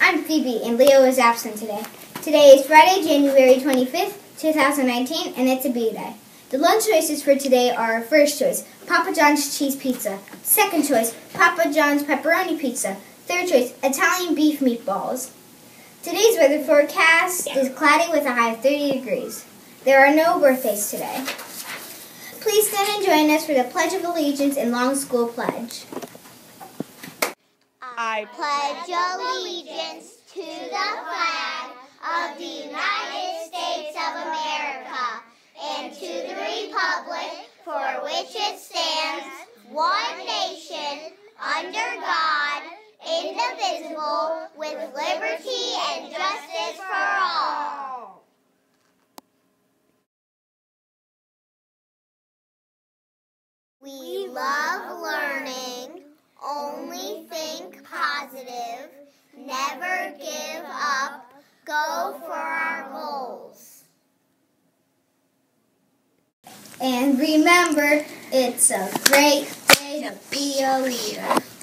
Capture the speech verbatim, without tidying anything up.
I'm Phoebe, and Leo is absent today. Today is Friday, January twenty-fifth, two thousand nineteen, and it's a B day. The lunch choices for today are: first choice, Papa John's cheese pizza; second choice, Papa John's pepperoni pizza; third choice, Italian beef meatballs. Today's weather forecast is cloudy with a high of thirty degrees. There are no birthdays today. Please stand and join us for the Pledge of Allegiance and Long School Pledge. I pledge allegiance to the flag of the United States of America and to the republic for which it stands, one nation, under God, indivisible, with liberty and justice for all. We love learning. Only think positive, never give up, go for our goals. And remember, it's a great day to be a leader.